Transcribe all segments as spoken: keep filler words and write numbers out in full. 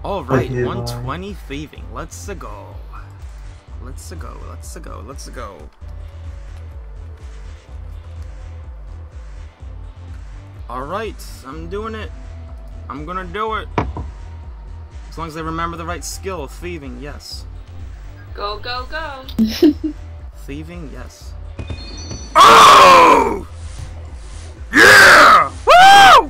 Alright, one twenty thieving. Let's go. Let's go. Let's go. Let's go. Alright, I'm doing it. I'm gonna do it. As long as I remember the right skill of thieving, yes. Go, go, go. Thieving, yes. Oh! Yeah! Woo!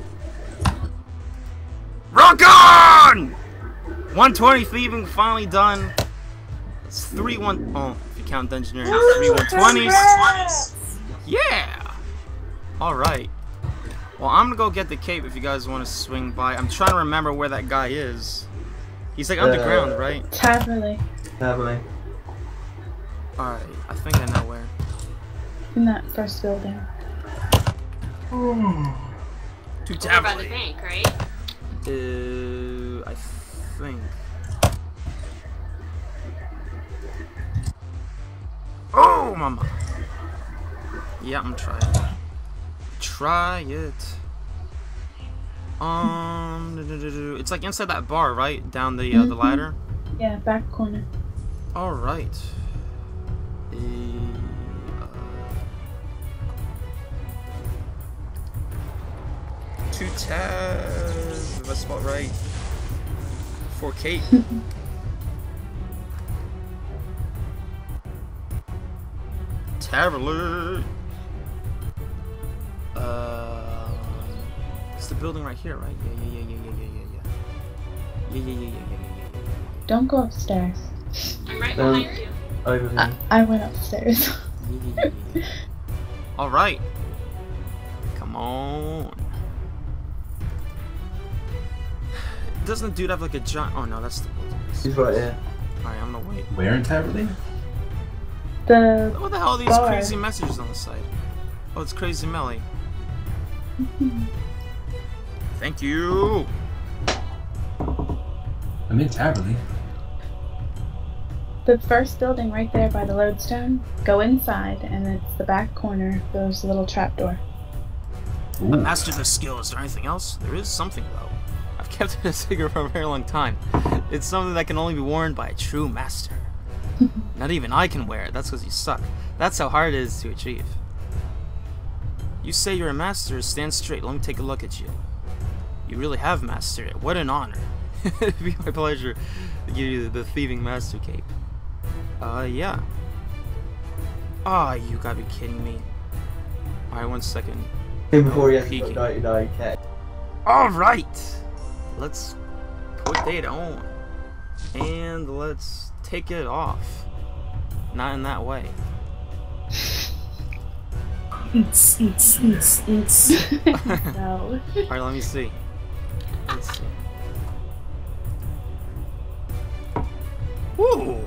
Rock on! one twenty thieving finally done. It's three one. Oh, if you count dungeoneering, three one twenties. Yeah! Alright. Well, I'm gonna go get the cape if you guys want to swing by. I'm trying to remember where that guy is. He's like underground, uh, right? Taverley. Taverley. Alright, I think I know where. In that first building. To Over by the bank, right? Uh, I think. Oh, mama. Yeah, I'm trying. Try it. Um, it's like inside that bar, right? Down the uh, the ladder. Yeah, back corner. All right. Uh, two tabs. If I spot right. For Kate. Taverley. Uh, it's the building right here, right? Yeah, yeah, yeah, yeah, yeah, yeah, yeah, yeah, yeah, yeah, yeah, yeah, yeah, yeah. Don't go upstairs. I'm right Um, behind you. Over here. I, I went upstairs. Yeah, yeah, yeah, yeah. All right. Come on. Doesn't dude have like a giant? Oh no, that's the wilderness. He's right here. All right, I'm gonna wait. Where in Taverley? The What the hell are these bar. crazy messages on the side? Oh, it's Crazy Melly. Thank you. I'm in Taverley. The first building right there by the lodestone. Go inside, and it's the back corner. There's a little trapdoor. I mastered the skill. Is there anything else? There is something though. I've kept it a secret for a very long time. It's something that can only be worn by a true master. Not even I can wear it. That's because you suck. That's how hard it is to achieve. You say you're a master. Stand straight. Let me take a look at you. You really have mastered it. What an honor. It'd be my pleasure to give you the thieving master cape. Uh, yeah. Ah, oh, you gotta be kidding me. Alright, one second. Him before he has Peeking. ninety-nine K. Alright! Let's put that on. And let's take it off. Not in that way. It's, it's, it's, it's. No. Alright, let me see. Let's see. Woo!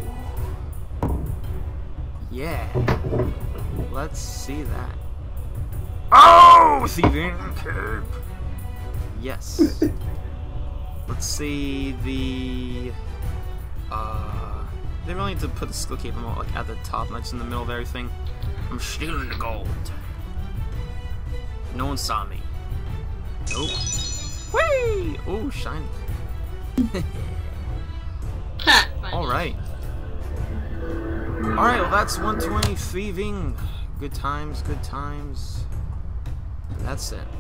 Yeah. Let's see that. Oh! Thieving cape! Yes. Let's see the... Uh... They really need to put the skill cape on, like at the top, not just in the middle of everything. I'm stealing the gold. No one saw me. Nope. Whee! Oh, shiny. Alright. Alright, well that's one twenty thieving. Good times, good times. That's it.